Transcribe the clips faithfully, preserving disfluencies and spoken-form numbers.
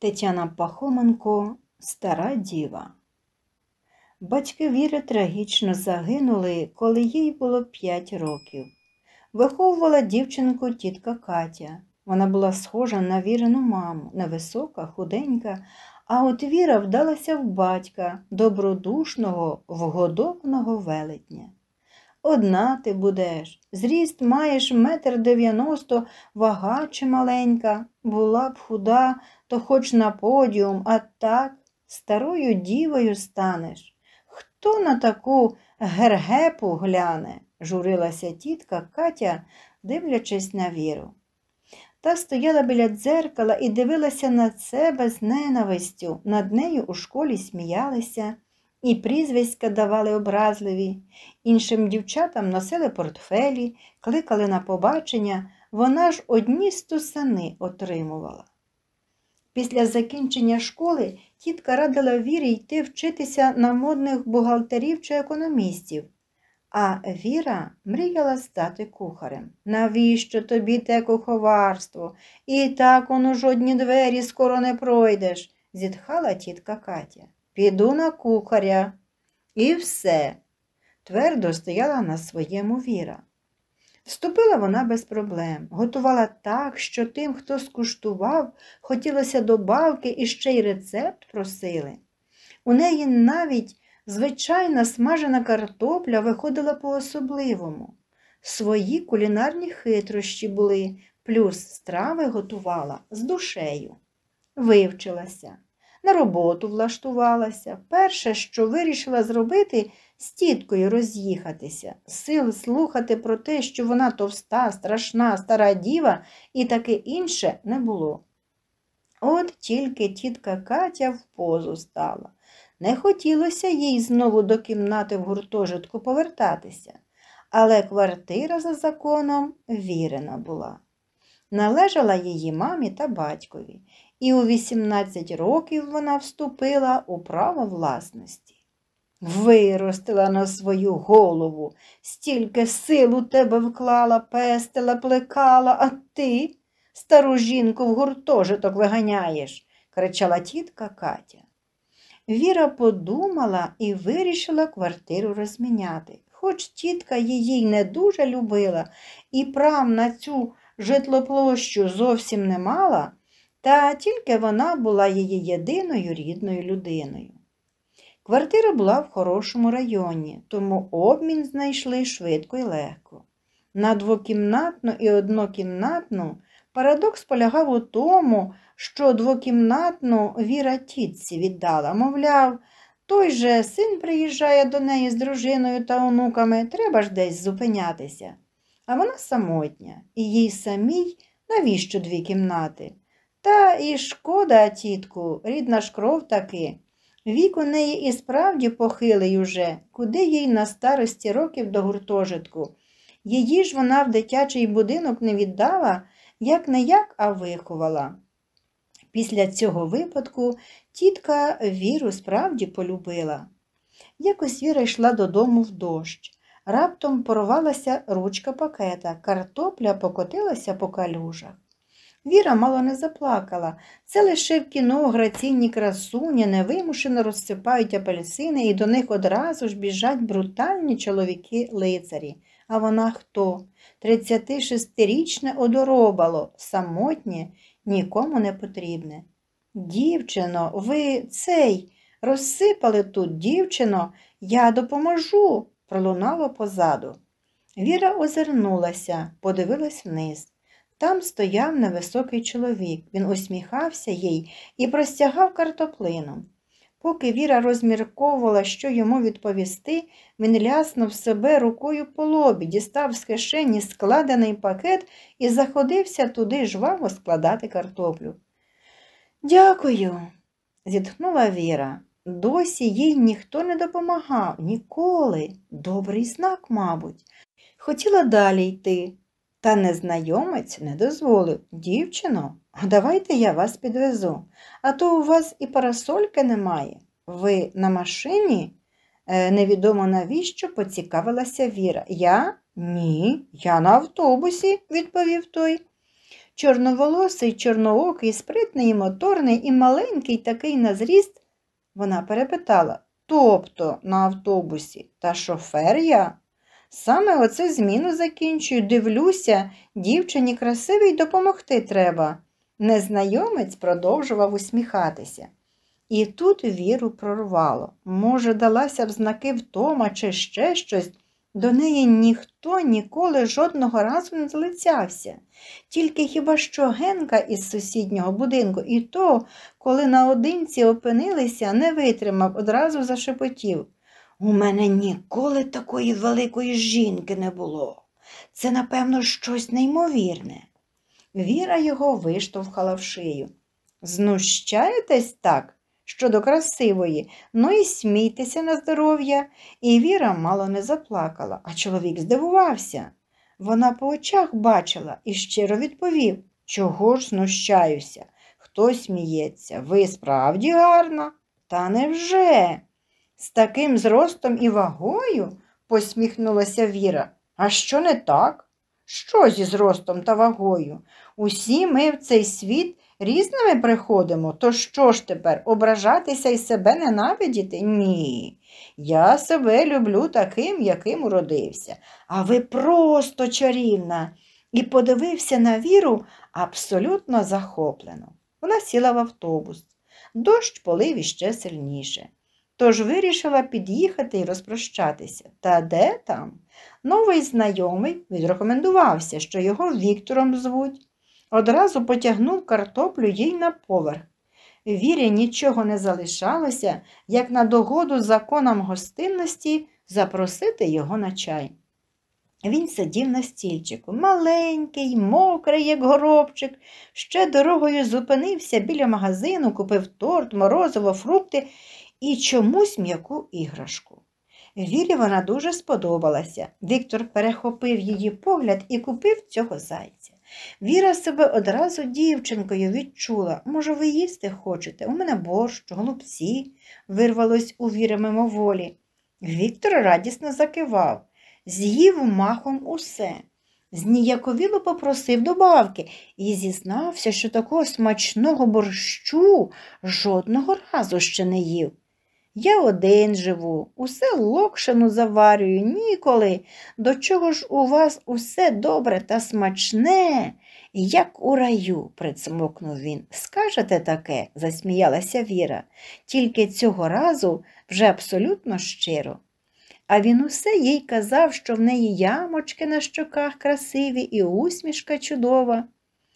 Тетяна Пахоменко «Стара діва». Батьки Віри трагічно загинули, коли їй було п'ять років. Виховувала дівчинку тітка Катя. Вона була схожа на Вірину маму, невисока, худенька, а от Віра вдалася в батька, добродушного, вгодованого велетня. Одна ти будеш, зріст маєш метр дев'яносто, вага чималенька, була б худа, то хоч на подіум, а так старою дівою станеш. Хто на таку гергепу гляне? Журилася тітка Катя, дивлячись на Віру. Та стояла біля дзеркала і дивилася на себе з ненавистю. Над нею у школі сміялися, і прізвиська давали образливі. Іншим дівчатам носили портфелі, кликали на побачення, вона ж одні стусани отримувала. Після закінчення школи тітка радила Вірі йти вчитися на модних бухгалтерів чи економістів. А Віра мріяла стати кухарем. «Навіщо тобі те куховарство? І так воно жодні двері скоро не пройдеш», – зітхала тітка Катя. «Піду на кухаря». І все. Твердо стояла на своєму Віра. Вступила вона без проблем, готувала так, що тим, хто скуштував, хотілося добавки і ще й рецепт просили. У неї навіть звичайна смажена картопля виходила по-особливому. Свої кулінарні хитрощі були, плюс страви готувала з душею. Вивчилася, на роботу влаштувалася. Перше, що вирішила зробити, з тіткою роз'їхатися. Сил слухати про те, що вона товста, страшна, стара діва і таке інше не було. От тільки тітка Катя в позу стала. Не хотілося їй знову до кімнати в гуртожитку повертатися, але квартира за законом Вірина була. Належала її мамі та батькові, і у вісімнадцять років вона вступила у право власності. Виростила на свою голову, стільки сил у тебе вклала, пестила, плекала, а ти стару жінку в гуртожиток виганяєш, кричала тітка Катя. Віра подумала і вирішила квартиру розміняти. Хоч тітка її не дуже любила і прав на цю житлоплощу зовсім не мала, та тільки вона була її єдиною рідною людиною. Квартира була в хорошому районі, тому обмін знайшли швидко і легко. На двокімнатну і однокімнатну парадокс полягав у тому, що двокімнатну Віра тітці віддала. Мовляв, той же син приїжджає до неї з дружиною та онуками, треба ж десь зупинятися. А вона самотня, і їй самій навіщо дві кімнати? Та і шкода, тітку, рідна ж кров таки. Вік у неї і справді похилий уже, куди їй на старості років до гуртожитку. Її ж вона в дитячий будинок не віддала, як-не-як, а виховала. Після цього випадку тітка Віру справді полюбила. Якось Віра йшла додому в дощ. Раптом порвалася ручка пакета, картопля покотилася по калюжах. Віра мало не заплакала. Це лише в кіно граційні красуні невимушено розсипають апельсини і до них одразу ж біжать брутальні чоловіки-лицарі. А вона хто? Тридцятишестирічне одоробало, самотнє, нікому не потрібне. «Дівчино, ви цей, розсипали тут, дівчино, я допоможу», – пролунало позаду. Віра озирнулася, подивилась вниз. Там стояв невисокий чоловік, він усміхався їй і простягав картоплину. Поки Віра розмірковувала, що йому відповісти, він ляснув себе рукою по лобі, дістав з кишені складений пакет і заходився туди жваво складати картоплю. «Дякую», – зітхнула Віра. Досі їй ніхто не допомагав, ніколи. Добрий знак, мабуть. Хотіла далі йти. Та незнайомець не дозволив. «Дівчино, давайте я вас підвезу, а то у вас і парасольки немає. Ви на машині?» Е, невідомо навіщо поцікавилася Віра. «Я? Ні, я на автобусі», – відповів той. чорноволосий, чорноокий, спритний і моторний, і маленький такий на зріст. Вона перепитала: тобто на автобусі, та шофер я? Саме оце зміну закінчую, дивлюся, дівчині красивій допомогти треба. Незнайомець продовжував усміхатися. І тут Віру прорвало. Може, далася б знаки втома чи ще щось. До неї ніхто ніколи жодного разу не залицявся. Тільки хіба що Генка із сусіднього будинку, і то, коли наодинці опинилися, не витримав, одразу зашепотів: «У мене ніколи такої великої жінки не було. Це, напевно, щось неймовірне». Віра його виштовхала в шию. «Знущаєтесь так? Щодо красивої, ну і смійтеся на здоров'я». І Віра мало не заплакала, а чоловік здивувався. Вона по очах бачила і щиро відповів: «Чого ж знущаюся? Хто сміється? Ви справді гарна?» «Та невже? З таким зростом і вагою?» – посміхнулася Віра. «А що не так? Що зі зростом та вагою? Усі ми в цей світ різними приходимо, то що ж тепер, ображатися і себе ненавидіти? Ні, я себе люблю таким, яким уродився. А ви просто чарівна!» І подивився на Віру абсолютно захоплено. Вона сіла в автобус. Дощ полив іще сильніше. Тож вирішила під'їхати і розпрощатися. Та де там? Новий знайомий відрекомендувався, що його Віктором звуть. Одразу потягнув картоплю їй на поверх. Вірі нічого не залишалося, як на догоду законам гостинності запросити його на чай. Він сидів на стільчику, маленький, мокрий, як горобчик. Ще дорогою зупинився біля магазину, купив торт, морозиво, фрукти і чомусь м'яку іграшку. Вірі вона дуже сподобалася. Віктор перехопив її погляд і купив цього зайця. Віра себе одразу дівчинкою відчула. «Може, ви їсти хочете? У мене борщ, голубці», – вирвалось у Віри мимоволі. Віктор радісно закивав. З'їв махом усе. Зніяковіло попросив добавки і зізнався, що такого смачного борщу жодного разу ще не їв. «Я один живу, усе локшину заварюю, ніколи. До чого ж у вас усе добре та смачне, як у раю», – прицмокнув він. «Скажете таке?» – засміялася Віра, тільки цього разу вже абсолютно щиро. А він усе їй казав, що в неї ямочки на щоках красиві і усмішка чудова.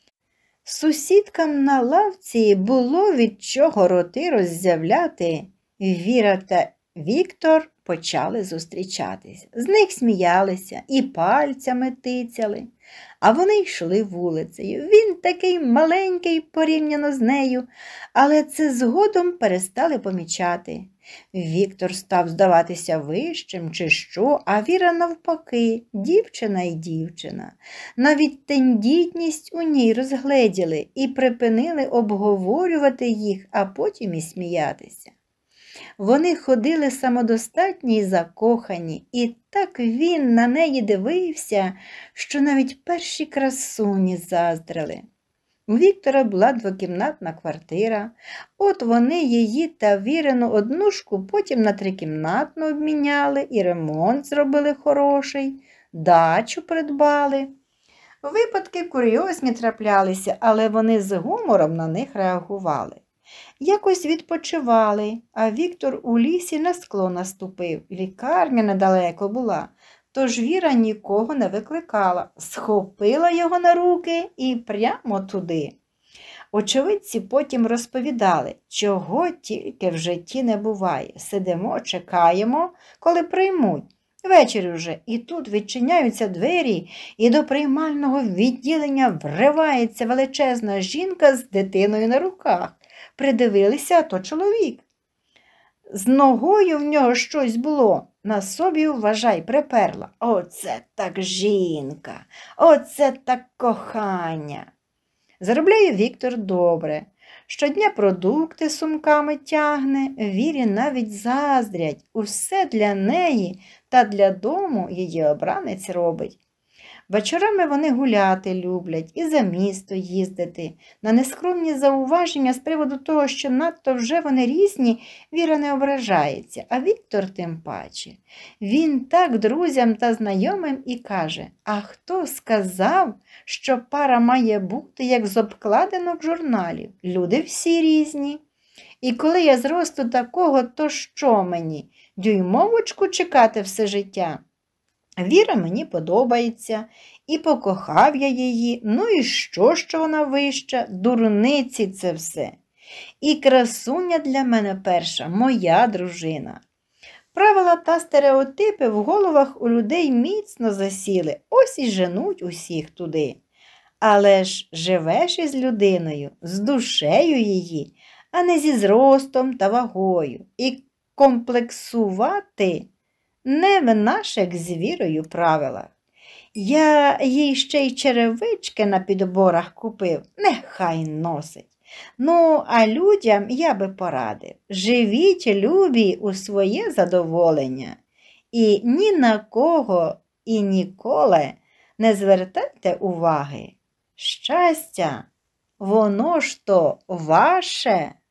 Сусідкам на лавці було від чого роти роззявляти. Віра та Віктор почали зустрічатись. З них сміялися і пальцями тицяли. А вони йшли вулицею. Він такий маленький порівняно з нею, але це згодом перестали помічати. Віктор став здаватися вищим чи що, а Віра навпаки, дівчина й дівчина. Навіть тендітність у ній розгледіли і припинили обговорювати їх, а потім і сміятися. Вони ходили самодостатні й закохані, і так він на неї дивився, що навіть перші красуні заздрили. У Віктора була двокімнатна квартира, от вони її та Вірину однушку потім на трикімнатну обміняли і ремонт зробили хороший, дачу придбали. Випадки курйозні траплялися, але вони з гумором на них реагували. Якось відпочивали, а Віктор у лісі на скло наступив. Лікарня недалеко була, тож Віра нікого не викликала. Схопила його на руки і прямо туди. Очевидці потім розповідали, чого тільки в житті не буває. Сидимо, чекаємо, коли приймуть. Вечір уже, і тут відчиняються двері, і до приймального відділення вривається величезна жінка з дитиною на руках. Придивилися, а то чоловік. З ногою в нього щось було, на собі, вважай, приперла. Оце так жінка, оце так кохання. Заробляє Віктор добре. Щодня продукти сумками тягне, Вірі навіть заздрять. Усе для неї та для дому її обранець робить. Вечорами вони гуляти люблять і за місто їздити. На нескромні зауваження з приводу того, що надто вже вони різні, Віра не ображається, а Віктор тим паче. Він так друзям та знайомим і каже: «А хто сказав, що пара має бути, як з обкладинок журналів? Люди всі різні. І коли я зросту такого, то що мені? Дюймовочку чекати все життя?» Віра мені подобається, і покохав я її, ну і що, що вона вища, дурниці це все. І красуня для мене перша, моя дружина. Правила та стереотипи в головах у людей міцно засіли, ось і женуть усіх туди. Але ж живеш із людиною, з душею її, а не зі зростом та вагою. І комплексувати не в наших з Вірою правилах. Я їй ще й черевички на підборах купив, нехай носить. Ну, а людям я би порадив: живіть, любі, у своє задоволення. І ні на кого і ніколи не звертайте уваги. Щастя, воно ж то ваше.